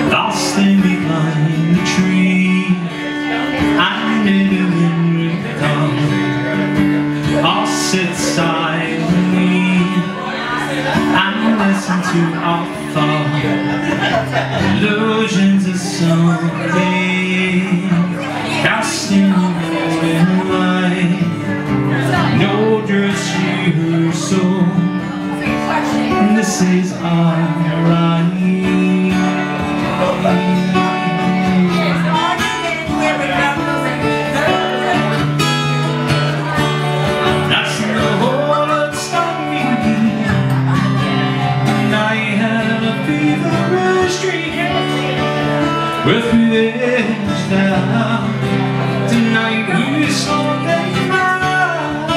Lost behind the tree, I knew when we'd come. I'll sit silently and listen to our thoughts, illusions of someday, casting away light. No dress rehearsal, this is alright. With this now, tonight we saw them now.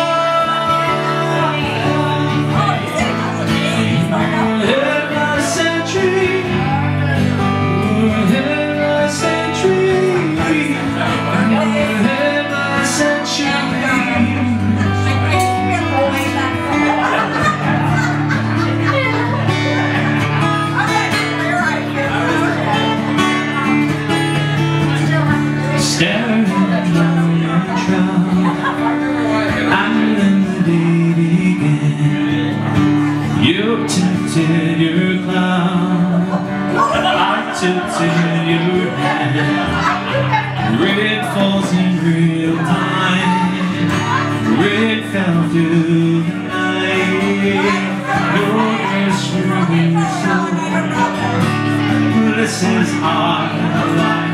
Hit my century, hit my century, hit my century. Staring down your trunk, and then the day began. You tilted your clown, I tilted your hand. Red falls in real time, red fell through the night. No dress rehearsal, this is our life.